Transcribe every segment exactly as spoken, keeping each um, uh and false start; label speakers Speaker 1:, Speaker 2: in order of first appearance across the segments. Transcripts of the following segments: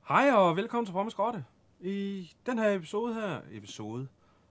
Speaker 1: Hej og velkommen til Pommes Grotte. I den her episode her... Episode?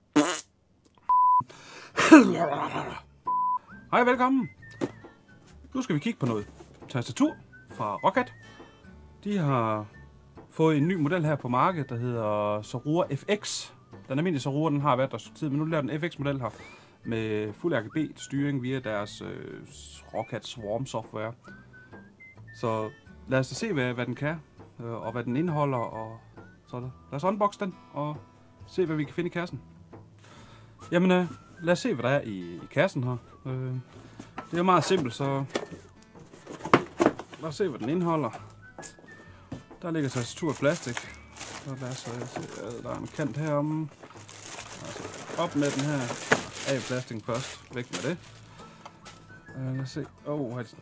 Speaker 1: Hej og velkommen. Nu skal vi kigge på noget tastatur fra Roccat. De har fået en ny model her på markedet, der hedder Zorua F X. Den almindelige Zorua, den har været der tid, men nu laver den F X-model her med fuld R G B-styring via deres øh, Roccat Swarm software. Så lad os da se, hvad, hvad den kan, øh, og hvad den indeholder, og så lad os unbox den, og se, hvad vi kan finde i kassen. Jamen, øh, lad os se, hvad der er i, i kassen her. Øh, det er jo meget simpelt, så lad os se, hvad den indeholder. Der ligger tastatur og plastik. Så lad os se, der er en kant heromme. Altså, op med den her. Af plastikken først. Væk med det. Uh, lad os se. Åh, oh, det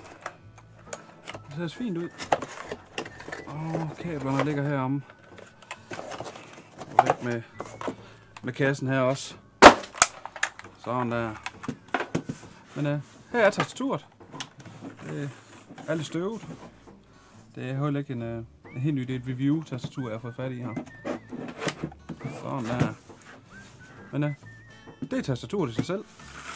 Speaker 1: ser fint ud. Åh, oh, kablerne ligger heromme. Og væk med, med kassen her også. Sådan der. Men uh, her er tastaturet. Det er lidt støvet. Det er heller ikke en, uh, en helt ny, det er et review-tastatur, jeg har fået fat i her. Sådan der. Men uh, det er tastaturet i sig selv.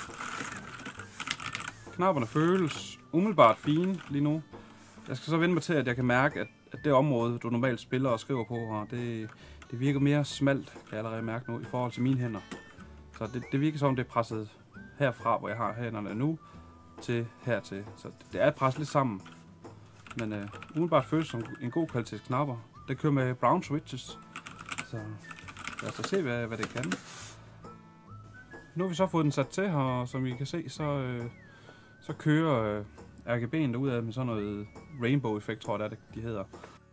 Speaker 1: Knapperne føles umiddelbart fine lige nu. Jeg skal så vende mig til, at jeg kan mærke, at, at det område, du normalt spiller og skriver på her, det, det virker mere smalt, kan jeg allerede mærke nu, i forhold til mine hænder. Så det, det virker som, det er presset herfra, hvor jeg har hænderne nu, til hertil. Så det er presset lidt sammen. Men uh, umiddelbart føles som en god kvalitet knapper. Det kører med brown switches. Så lad os da se, hvad, hvad det kan. Nu har vi så fået den sat til her, og som I kan se, så, øh, så kører øh, R G B'en derudad med sådan noget rainbow-effekt, tror jeg, det, de hedder.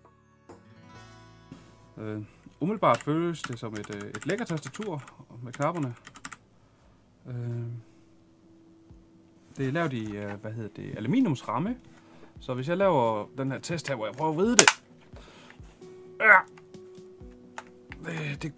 Speaker 1: Øh, umiddelbart føles det som et, øh, et lækker tastatur med knapperne. Øh, det er lavet i, øh, hvad hedder det, aluminiumsramme. Så hvis jeg laver den her test her, hvor jeg prøver at vride det. Ja. Det, det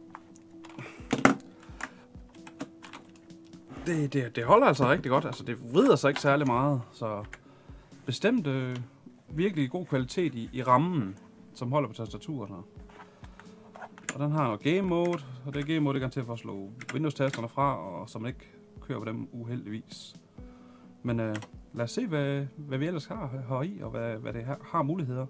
Speaker 1: Det, det, det holder altså rigtig godt. Altså, det vrider sig ikke særlig meget. Så bestemt øh, virkelig god kvalitet i, i rammen, som holder på tastaturet her. Og den har noget game mode, og det game mode det kan til for at slå Windows-tasterne fra, og så man ikke kører på dem uheldigvis. Men øh, lad os se, hvad, hvad vi ellers har her i, og hvad, hvad det har, har muligheder.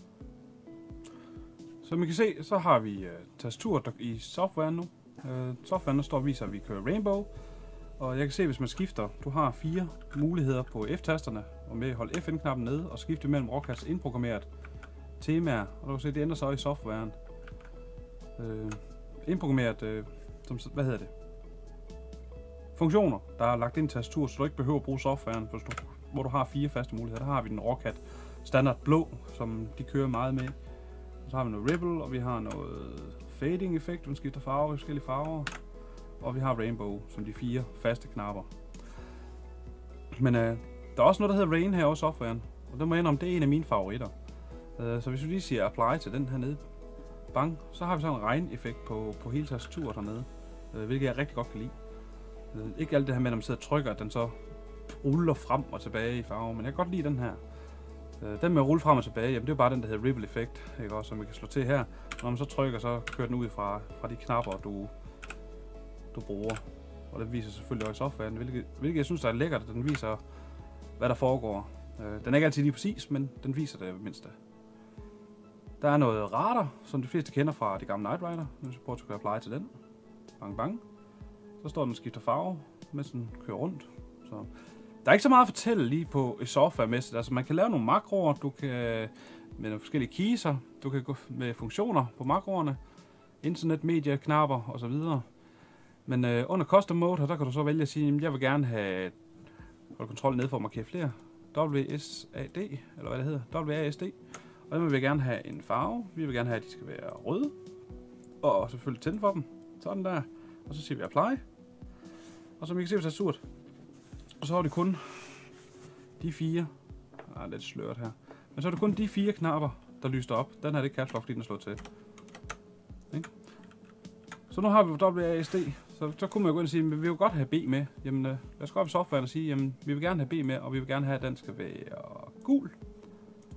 Speaker 1: Som I kan se, så har vi øh, tastaturet i softwaren nu. Øh, softwaren der står og viser, at vi kører Rainbow. Og jeg kan se, hvis man skifter, du har fire muligheder på F-tasterne, og med at holde F N-knappen nede og skifte mellem Roccats indprogrammeret temaer. Og du kan se, det ændrer sig i softwaren. Øh, indprogrammeret, øh, som, hvad hedder det? Funktioner, der er lagt ind i tastatur, så du ikke behøver at bruge softwaren, hvis du, hvor du har fire faste muligheder. Der har vi den Roccat standard blå, som de kører meget med. Så har vi noget Ripple, og vi har noget fading effekt, hvor den skifter farver i forskellige farver. Og vi har Rainbow som de fire faste knapper. Men øh, der er også noget, der hedder Rain her også i softwaren. Og det må jeg indrømme, det er en af mine favoritter. Øh, så hvis vi lige siger apply til den her nede, bang, så har vi sådan en regneffekt på, på hele tastaturet hernede. Øh, hvilket jeg rigtig godt kan lide. Øh, ikke alt det her med, når man sidder og trykker, at den så ruller frem og tilbage i farve. Men jeg kan godt lide den her. Øh, den med at rulle frem og tilbage, jamen det er bare den, der hedder Ripple effekt, ikke også, som vi kan slå til her. Når man så trykker, så kører den ud fra, fra de knapper, du du bruger. Og det viser selvfølgelig også i softwaren, hvilket, hvilket jeg synes, der er lækkert, at den viser, hvad der foregår. Øh, den er ikke altid lige præcis, men den viser det mindste. Der er noget radar, som de fleste kender fra de gamle Knight Rider. Nu skal jeg prøve at trykke apply til den. Bang bang. Så står den og skifter farve, mens den kører rundt. Så der er ikke så meget at fortælle lige på i softwaremæssigt. Altså man kan lave nogle makroer, du kan med nogle forskellige keyser, du kan gå med funktioner på makroerne, internet, media, knapper osv. Men øh, under custom mode her, der kan du så vælge at sige, at jeg vil gerne have kontrol ned for at markere flere. W S A D, eller hvad det hedder, W A S D. Og den vil vi gerne have en farve. Vi vil gerne have, at de skal være røde. Og selvfølgelig tænde for dem. Sådan der. Og så siger vi apply. Og som I kan se på tastaturet. Og så har det kun de fire. Ah, lidt sløret her. Men så er det kun de fire knapper, der lyser op. Den her det er caps lock, fordi den er slået til. Okay. Så nu har vi W A S D. Så, så kunne man jo gå ind og sige, at vi vil jo godt have B med. Jamen, øh, lad os gå op i softwaren og sige, jamen, vi vil gerne have B med, og vi vil gerne have, at den skal være gul.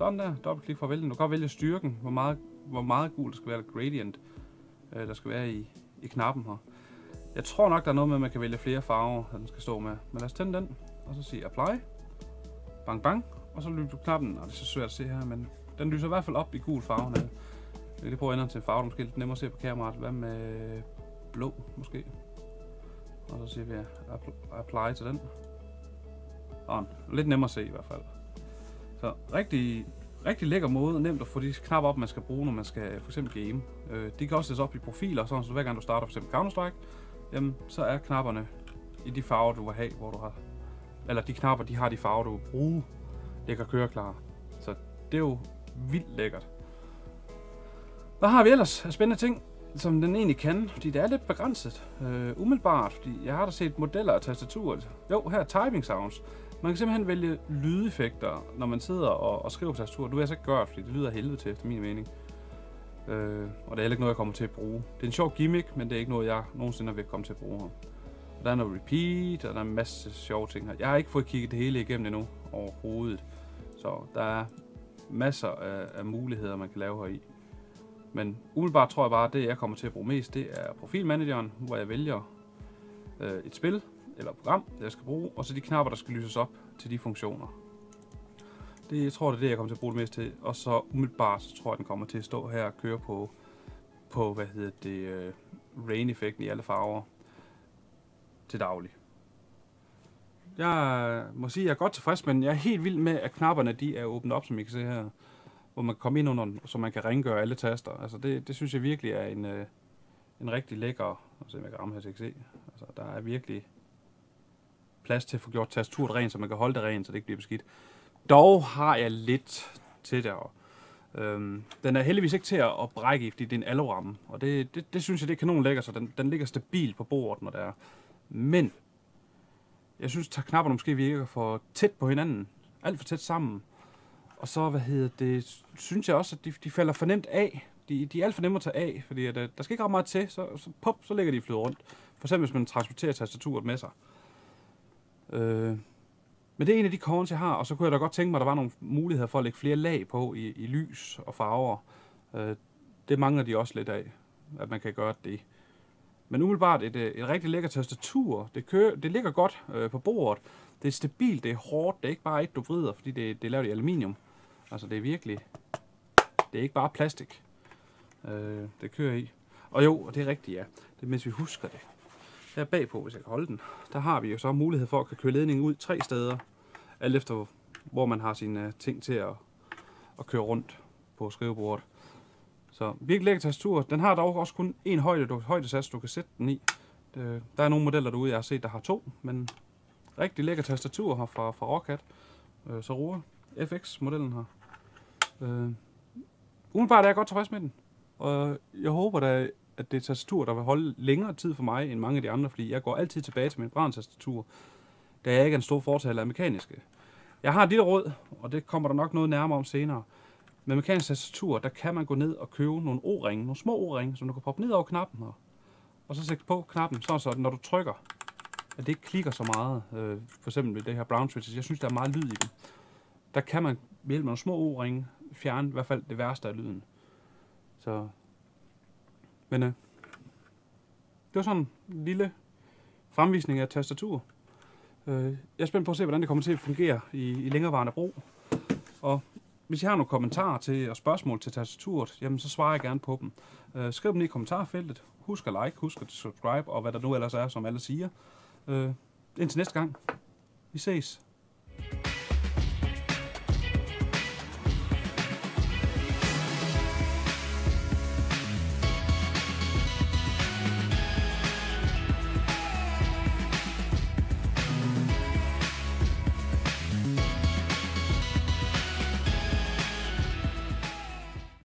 Speaker 1: Sådan der, dobbeltklik for at vælge den. Du kan godt vælge styrken, hvor meget, hvor meget gul der skal være, eller gradient, øh, der skal være i, i knappen her. Jeg tror nok, der er noget med, at man kan vælge flere farver, den skal stå med. Men lad os tænde den, og så sige apply. Bang bang, og så lyser du knappen, og det er så svært at se her, men den lyser i hvert fald op i gul farve. Jeg kan lige prøve at ændre til en farve, der måske er lidt nemmere at se på kameraet. Hvad med blå, måske? Og så siger vi apply til den. Og lidt nemmere at se i hvert fald. Så rigtig, rigtig lækker måde, nemt at få de knapper op, man skal bruge, når man skal for eksempel game. Øh, de kan også sættes op i profiler, sådan, så hver gang du starter for eksempel Counter-Strike, jamen, så er knapperne i de farver, du vil have, hvor du har... Eller de knapper, de har de farver, du vil bruge. Det kan køre klar. Så det er jo vildt lækkert. Hvad har vi ellers af spændende ting, som den egentlig kan? Fordi det er lidt begrænset. Øh, umiddelbart, fordi jeg har da set modeller af tastaturet. Jo, her er typing sounds. Man kan simpelthen vælge lydeffekter, når man sidder og, og skriver på tastaturet. Du vil altså ikke gøre det, fordi det lyder helvede til, efter min mening. Øh, og det er heller ikke noget, jeg kommer til at bruge. Det er en sjov gimmick, men det er ikke noget, jeg nogensinde vil komme til at bruge her. Og der er noget repeat, og der er en masse sjove ting her. Jeg har ikke fået kigget det hele igennem endnu overhovedet. Så der er masser af, af muligheder, man kan lave her i. Men umiddelbart tror jeg bare, at det, jeg kommer til at bruge mest, det er profilmanageren, hvor jeg vælger øh, et spil eller et program, det jeg skal bruge, og så de knapper, der skal lyses op til de funktioner. Det, jeg tror, det er det, jeg kommer til at bruge det mest til. Og så umiddelbart, så tror jeg, den kommer til at stå her og køre på, på hvad hedder det, uh, rain-effekten i alle farver til daglig. Jeg må sige, at jeg er godt tilfreds, men jeg er helt vild med, at knapperne de er åbnet op, som I kan se her. Hvor man kan komme ind under, så man kan rengøre alle taster. Altså det, det synes jeg virkelig er en, øh, en rigtig lækker... Se, om jeg kan ramme her, så jeg kan se. Altså, der er virkelig plads til at få gjort tastaturet rent, så man kan holde det rent, så det ikke bliver beskidt. Dog har jeg lidt til det. Øhm, den er heldigvis ikke til at, at brække, fordi det er en aluramme. Og det, det, det synes jeg, det er kanon lækker, så den, den ligger stabilt på bordet, når det er. Men jeg synes, at knapperne måske virker for tæt på hinanden. Alt for tæt sammen. Og så, hvad hedder det, synes jeg også, at de, de falder for nemt af. De, de er alt for nemme at tage af, fordi at, der skal ikke ret meget til, så, så pop, så ligger de i flyet rundt. For eksempel, hvis man transporterer tastaturet med sig. Øh, men det er en af de cons, jeg har, og så kunne jeg da godt tænke mig, at der var nogle muligheder for at lægge flere lag på i, i lys og farver. Øh, det mangler de også lidt af, at man kan gøre det. Men umiddelbart et, et rigtig lækker tastatur. Det, kører, det ligger godt øh, på bordet. Det er stabilt, det er hårdt, det er ikke bare et, du vrider, fordi det, det er lavet i aluminium. Altså det er virkelig, det er ikke bare plastik, øh, det kører i. Og jo, det er rigtigt, ja. Det er, mens vi husker det. Her bagpå, hvis jeg kan holde den, der har vi jo så mulighed for at kan køre ledningen ud tre steder. Alt efter, hvor man har sine uh, ting til at, at køre rundt på skrivebordet. Så virkelig lækker tastatur. Den har dog også kun en højde, du, højdesats, du kan sætte den i. Det, der er nogle modeller derude, jeg har set, der har to, men rigtig lækker tastatur her fra, fra Roccat. Øh, så Roar F X-modellen her. Øh, umiddelbart er jeg godt tilfreds med den. Og jeg håber da, at det er tastatur, der vil holde længere tid for mig end mange af de andre, fordi jeg går altid tilbage til min brandtastatur, da jeg ikke er en stor fortaler af mekaniske. Jeg har et lille råd, og det kommer der nok noget nærmere om senere. Med mekanisk tastatur, der kan man gå ned og købe nogle O-ringe, nogle små O-ringe, som du kan proppe ned over knappen her. Og så sætte på knappen, sådan så at når du trykker, at det ikke klikker så meget. Øh, for eksempel med det her brown switches, jeg synes, der er meget lyd i dem. Der kan man ved hjælp af nogle små O-ringe fjerne i hvert fald det værste af lyden. Så... Men øh, det var sådan en lille fremvisning af tastatur. Øh, jeg er spændt på at se, hvordan det kommer til at fungere i, i længerevarende brug. Og hvis I har nogle kommentarer til og spørgsmål til tastaturet, jamen så svarer jeg gerne på dem. Øh, skriv dem i kommentarfeltet. Husk at like, husk at subscribe, og hvad der nu ellers er, som alle siger. Øh, indtil næste gang. Vi ses.